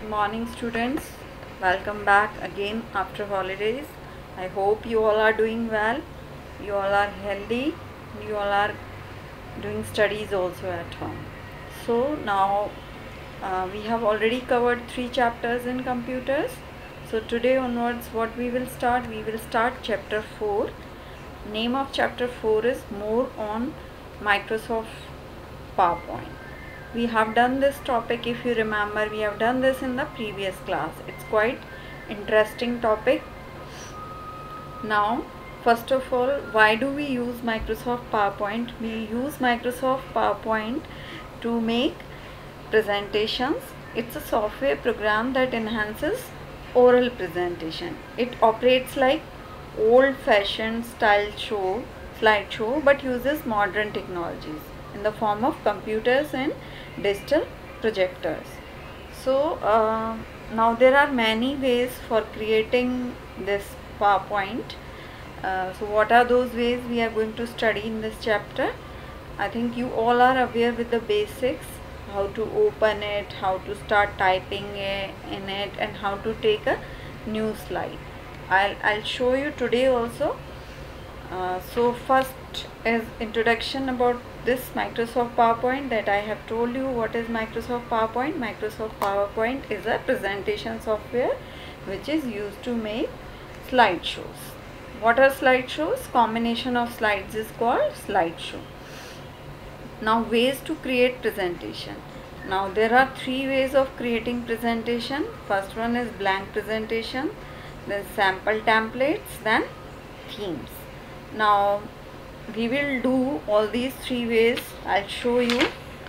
Morning students, welcome back again after holidays. I hope you all are doing well, you all are healthy, you all are doing studies also at home. So now we have already covered 3 chapters in computers. So today onwards what we will start chapter 4. Name of chapter 4 is More on Microsoft PowerPoint. We have done this topic, if you remember, we have done this in the previous class. It's quite interesting topic. Now first of all, why do we use Microsoft PowerPoint? We use Microsoft PowerPoint to make presentations. It's a software program that enhances oral presentation. It operates like old-fashioned slideshow but uses modern technologies in the form of computers and digital projectors. So now there are many ways for creating this PowerPoint. So what are those ways we are going to study in this chapter? I think you all are aware with the basics, how to open it, how to start typing in it, and how to take a new slide. I'll show you today also. So first is introduction about this Microsoft PowerPoint, that I have told you what is Microsoft PowerPoint. Microsoft PowerPoint is a presentation software which is used to make slideshows. What are slideshows? Combination of slides is called slideshow. Now ways to create presentation. Now there are 3 ways of creating presentation. First one is blank presentation, then sample templates, then themes. Now we will do all these 3 ways. I'll show you.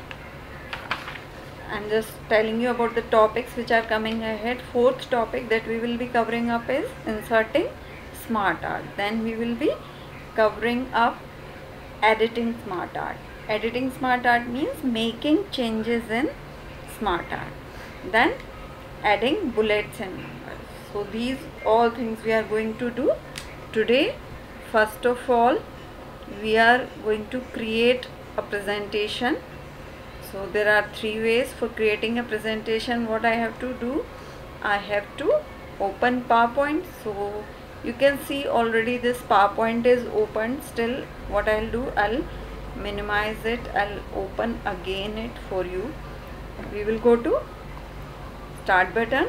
I'm just telling you about the topics which are coming ahead. 4th topic that we will be covering up is inserting smart art. Then we will be covering up editing smart art. Editing smart art means making changes in smart art. Then adding bullets and numbers. So these all things we are going to do today. First of all, we are going to create a presentation. So there are 3 ways for creating a presentation. What I have to do, I have to open PowerPoint. So you can see already this PowerPoint is open. Still what I'll do, I'll minimize it, I'll open again it for you. We will go to start button,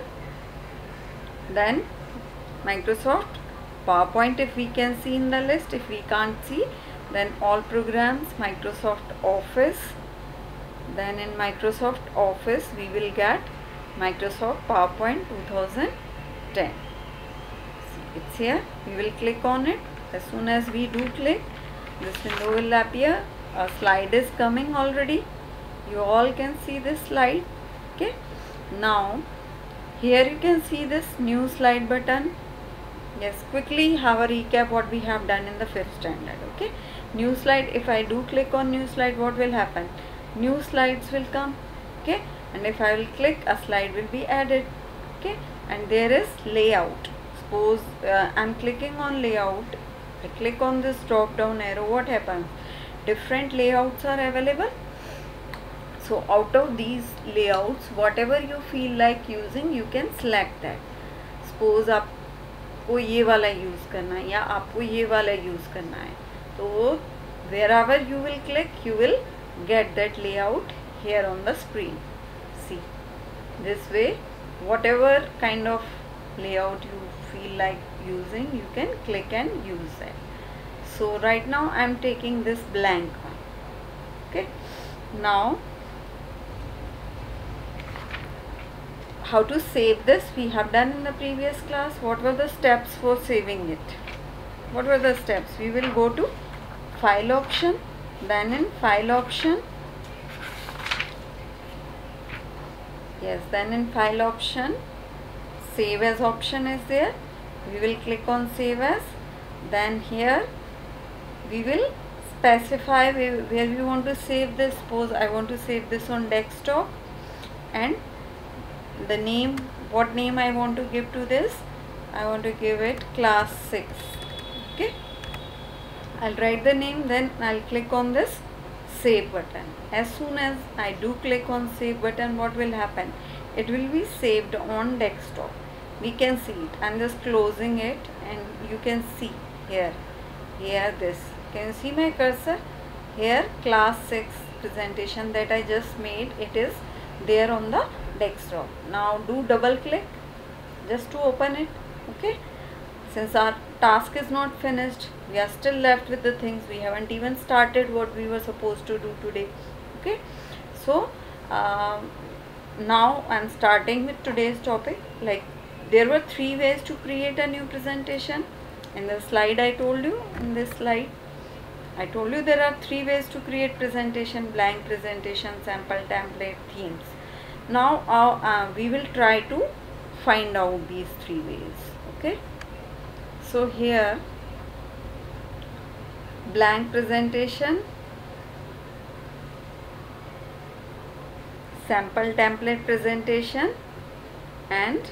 then Microsoft PowerPoint if we can see in the list. If we can't see, then all programs, Microsoft Office. Then in Microsoft Office we will get Microsoft PowerPoint 2010. See, it's here. We will click on it. As soon as we do click, this window will appear. A slide is coming already. You all can see this slide. Okay. Now here you can see this new slide button. Yes, quickly have a recap what we have done in the 5th standard. Okay. New slide. If I do click on new slide, what will happen? New slides will come. Okay. And if I will click, a slide will be added. Okay. And there is layout. Suppose I'm clicking on layout. I click on this drop down arrow. What happens? Different layouts are available. So out of these layouts, whatever you feel like using, you can select that. Suppose आपको ये वाला use करना है या आपको ये वाला use करना है, तो wherever you will click, you will get that layout here on the screen. See, this way whatever kind of layout you feel like using, you can click and use that. So right now I am taking this blank one. Okay. Now how to save this we have done in the previous class. What were the steps for saving it? What were the steps? We will go to file option, then in file option, yes, then in file option, save as option is there. We will click on save as. Then here we will specify where we want to save this. Suppose I want to save this on desktop, and the name, what name I want to give to this, I want to give it class 6. Okay, I'll write the name, then I'll click on this save button. As soon as I do click on save button, what will happen? it will be saved on desktop. We can see it. I'm just closing it and you can see here this. Can you see my cursor? Here class 6 presentation that I just made, it is there on the desktop. Now do double click just to open it. Okay, since our task is not finished, we are still left with the things. We haven't even started what we were supposed to do today. Okay, so now I'm starting with today's topic. Like, there were 3 ways to create a new presentation. In the slide I told you, in this slide I told you there are 3 ways to create presentation: blank presentation, sample template, themes. Now we will try to find out these 3 ways. Okay, so here blank presentation, sample template presentation, and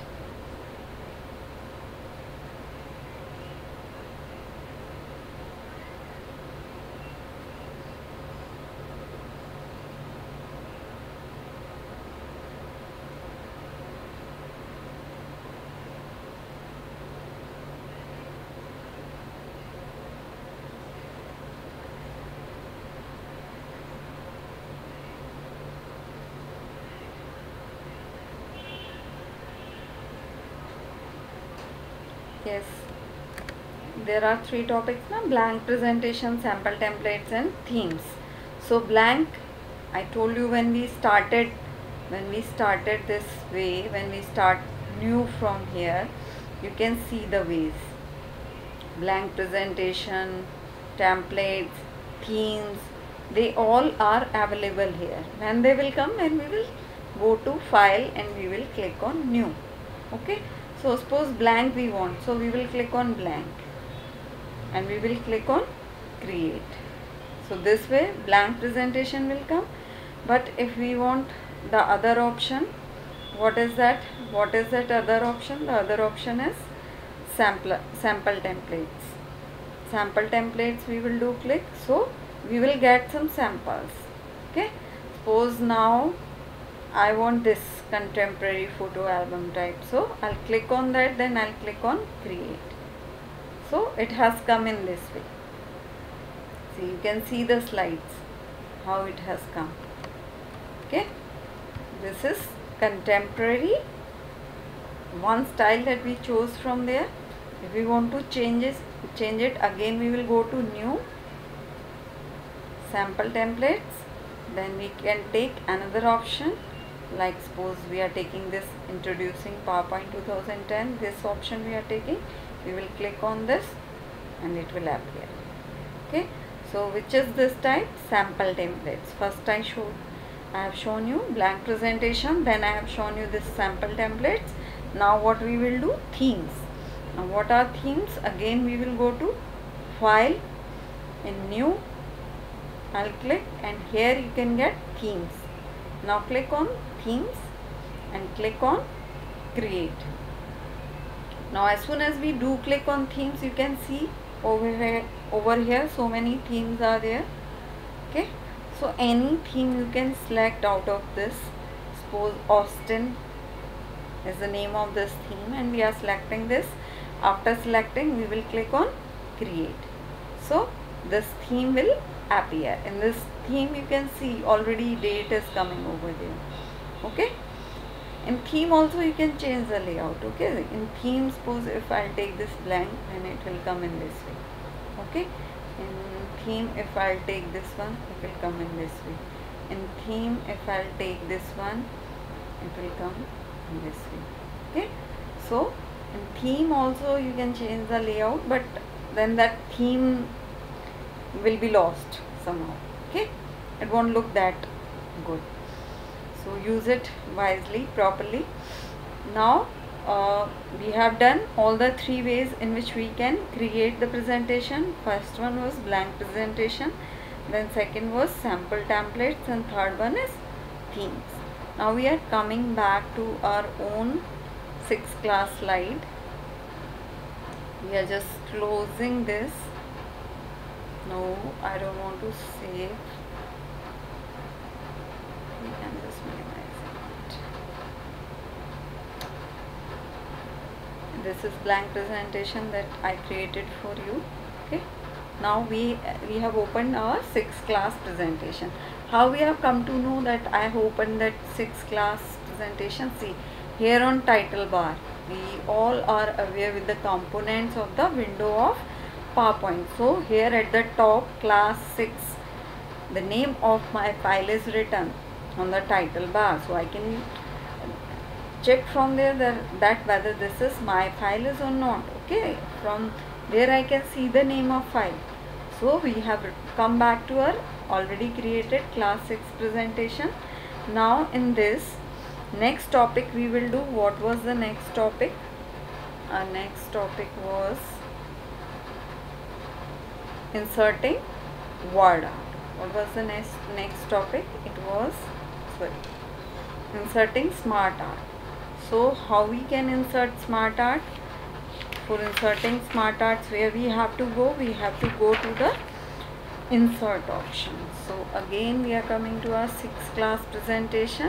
yes, there are 3 topics now: blank presentation, sample templates, and themes. So blank, I told you when we started this way, when we start new from here, you can see the ways: blank presentation, templates, themes, they all are available here. When they will come, when we will go to file and we will click on new. Okay, so suppose blank we want, so we will click on blank and we will click on create. So this way blank presentation will come. But if we want the other option, what is that other option? The other option is sample templates. Sample templates we will do click, so we will get some samples. Okay, suppose now I want this contemporary photo album type, so I'll click on that, then I'll click on create. So it has come in this way. See, you can see the slides, how it has come. Okay, this is contemporary, one style that we chose from there. If we want to change it again, we will go to new, sample templates, then we can take another option. Like suppose we are taking this introducing PowerPoint 2010, this option we are taking, we will click on this and it will appear. Okay, so which is this type? Sample templates. First I have shown you blank presentation, then I have shown you this sample templates. Now what we will do? Themes. Now what are themes? Again we will go to file, in new, I'll click, and here you can get themes. Now click on themes and click on create. Now as soon as we do click on themes, you can see over here so many themes are there. Okay, so any theme you can select out of this. Suppose Austin is the name of this theme and we are selecting this. After selecting, we will click on create. So this theme will appear. In this theme you can see already date is coming over there. Okay, in theme also you can change the layout. Okay, in theme, suppose if I'll take this blank, then it will come in this way. Okay, in theme if I'll take this one, it will come in this way. In theme if I'll take this one, it will come in this way. Okay, so in theme also you can change the layout, but then that theme will be lost somehow. Okay, it won't look that good, so use it wisely, properly. Now we have done all the 3 ways in which we can create the presentation. First one was blank presentation, then second was sample templates, and third one is themes. Now we are coming back to our own 6th class slide. We are just closing this. No, I don't want to save. We can just minimize it. this is blank presentation that I created for you. Okay, now we have opened our 6th class presentation. How we have come to know that I have opened that 6th class presentation? See, here on title bar, we all are aware with the components of the window of PowerPoint. So here at the top, class 6, the name of my file is written on the title bar, so I can check from there that whether this is my file is or not. Okay, from there I can see the name of file. So we have come back to our already created class 6 presentation. Now in this next topic we will do, what was the next topic? Our next topic was inserting word art. What was the next topic? It was inserting smart art. So how we can insert smart art? For inserting smart arts, where we have to go? We have to go to the insert option. So again we are coming to our 6th class presentation.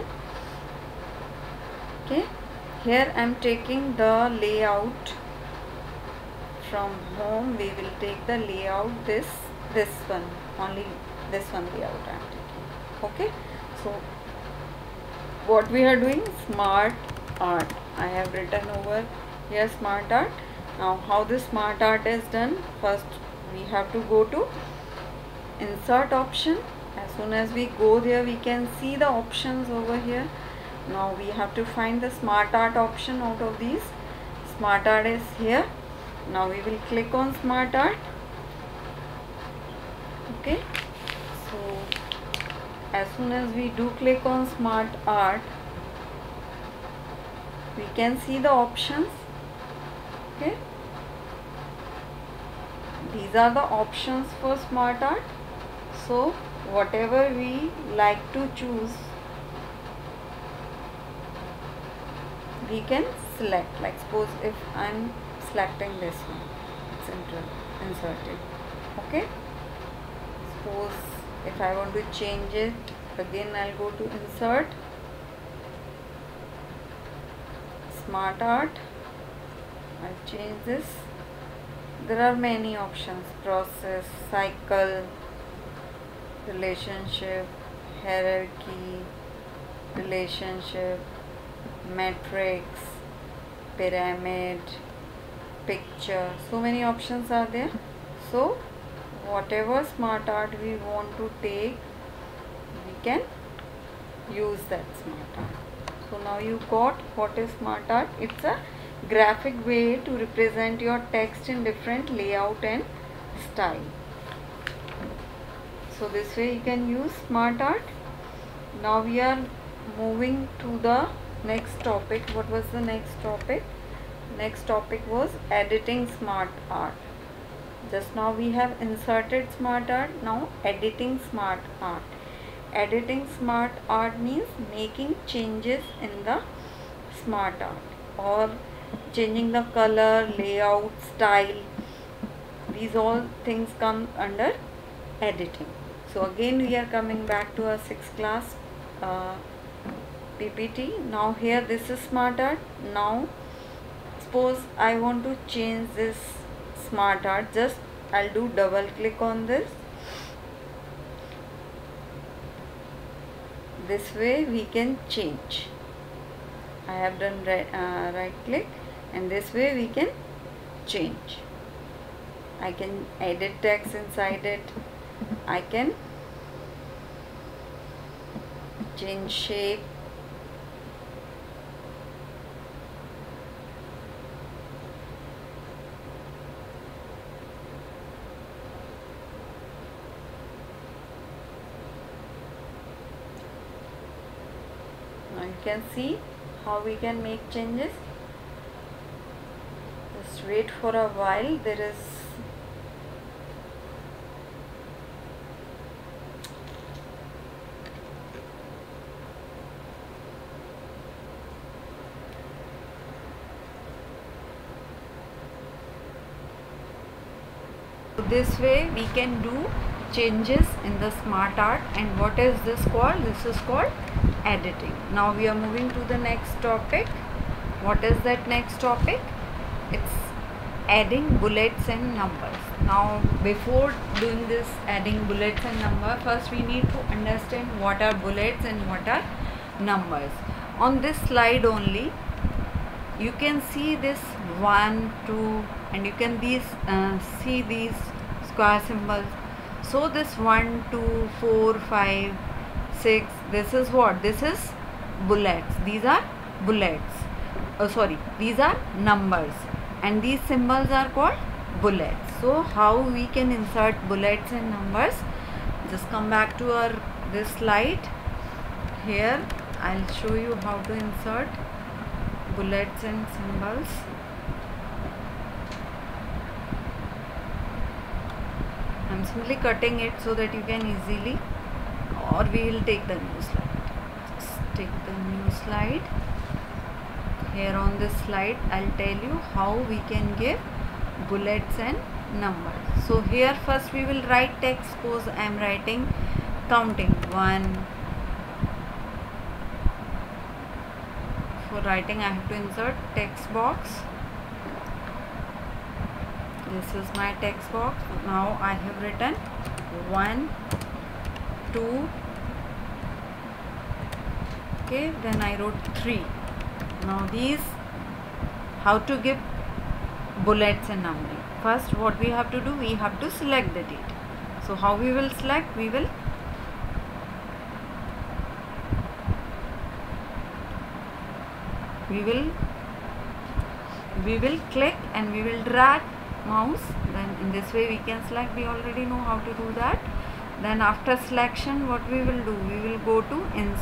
Okay, here I am taking the layout from home. We will take the layout, this one, only this one layout I am taking. Okay, so what we are doing? Smart art. I have written over here smart art. Now how this smart art is done? First we have to go to insert option. As soon as we go there, we can see the options over here. Now we have to find the smart art option out of these. Smart art is here. Now we will click on smart art. Okay, so as soon as we do click on smart art, we can see the options. Okay, these are the options for smart art. So whatever we like to choose, we can select. Like suppose if I am selecting this one, it's inserted. Okay, suppose if I want to change it, again I'll go to insert, smart art, I'll change this. There are many options: process, cycle, relationship, hierarchy, relationship, matrix, pyramid, picture. So many options are there. So whatever smart art we want to take, we can use that smart art. So now you got what is smart art. It's a graphic way to represent your text in different layout and style. So this way you can use smart art. Now we are moving to the next topic. What was the next topic? Next topic was editing smart art. Just now we have inserted smart art. Now editing smart art. Editing smart art means making changes in the smart art or changing the color, layout, style. These all things come under editing. So again we are coming back to our 6th class PPT. Now here this is smart art. Now suppose I want to change this smart art, just I'll do double click on this. This way we can change. I have done right click, and this way we can change. I can edit text inside it. I can change shape. Now you can see how we can make changes. Just wait for a while. There is this way we can do changes in the smart art. And what is this called? This is called editing. Now we are moving to the next topic. What is that next topic? it's adding bullets and numbers. Now before doing this adding bullets and numbers, first we need to understand what are bullets and what are numbers. On this slide only you can see this 1, 2, and you can see these square symbols. So this 1, 2, 4, 5, 6, this is what? This is bullets. These are bullets. These are numbers, and these symbols are called bullets. So how we can insert bullets and numbers? Just come back to this slide. Here I'll show you how to insert bullets and symbols. I'm simply cutting it so that you can easily, or we will take the new slide. Just take the new slide. Here on this slide I'll tell you how we can give bullets and numbers. So here first we will write text. Suppose I am writing counting 1. For writing I have to insert text box. This is my text box. Now I have written 1, 2, okay, then I wrote 3. Now these, how to give bullets and numbering? First what we have to do, we have to select the date. So how we will select? We will click and we will drag mouse. Then in this way we can select. We already know how to do that. Then after selection, what we will do? We will go to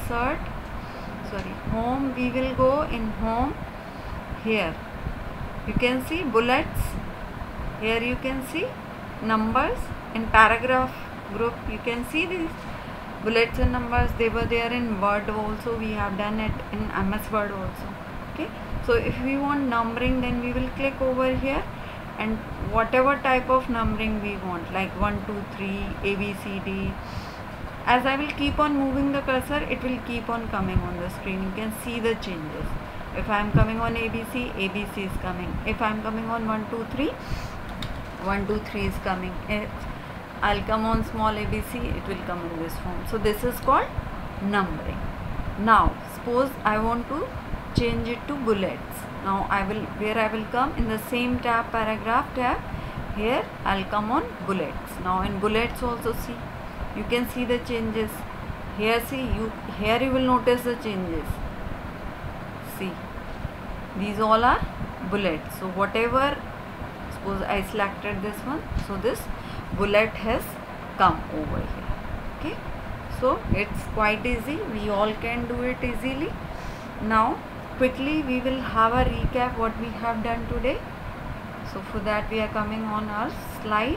home. We will go in home. Here you can see bullets. Here you can see numbers. In paragraph group you can see these bullets and numbers. They were there in Word also. We have done it in MS Word also. Okay, so if we want numbering, then we will click over here, and whatever type of numbering we want, like 1, 2, 3, A, B, C, D. As I will keep on moving the cursor, it will keep on coming on the screen. You can see the changes. If I am coming on ABC, ABC is coming. If I am coming on 1, 2, 3, 1, 2, 3 is coming. If I'll come on small ABC, it will come in this form. So this is called numbering. Now suppose I want to change it to bullets. Now I will come in the same tab, paragraph tab. Here I'll come on bullets. Now in bullets also, see, you can see the changes. Here here you will notice the changes. See, these all are bullets. So whatever, suppose I selected this one, so this bullet has come over here. Okay, so it's quite easy. We all can do it easily. Now quickly we will have a recap what we have done today. So for that we are coming on our slide.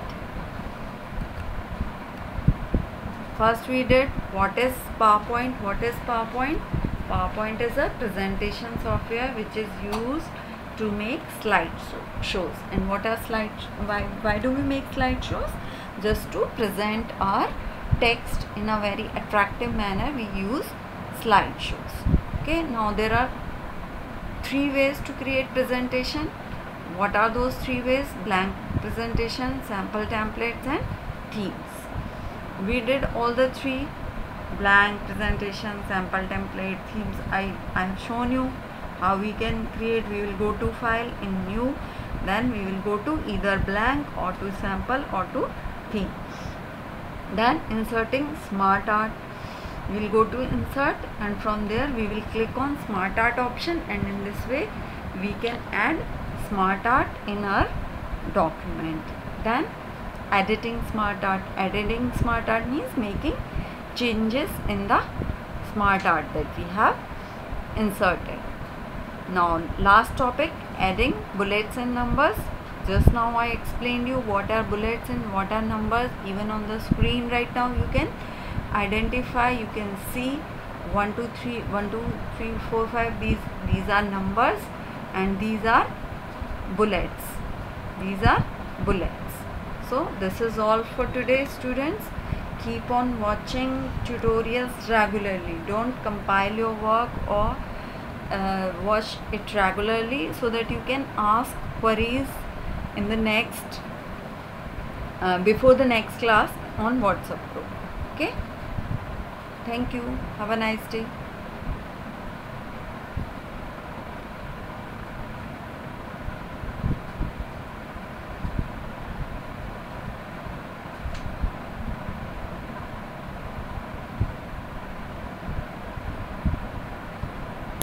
First we did what is PowerPoint. What is PowerPoint? PowerPoint is a presentation software which is used to make slideshows. And what are why do we make slideshows? Just to present our text in a very attractive manner, we use slideshows. Okay, now there are 3 ways to create presentation. What are those 3 ways? Blank presentation, sample templates, and themes. We did all the 3: blank presentation, sample template, themes. I have shown you how we can create. We will go to file, in new, then we will go to either blank or to sample or to theme. Then inserting smart art, we will go to insert, and from there we will click on smart art option, and in this way we can add smart art in our document. Then editing smart art. Editing smart art means making changes in the smart art that we have inserted. Now last topic, adding bullets and numbers. Just now I explained you what are bullets and what are numbers. Even on the screen right now you can identify, you can see 1, 2, 3, 1, 2, 3, 4, 5. These are numbers and these are bullets. These are bullets. So this is all for today, students. Keep on watching tutorials regularly. Don't compile your work or watch it regularly so that you can ask queries in the next before the next class on WhatsApp group. Okay, thank you, have a nice day.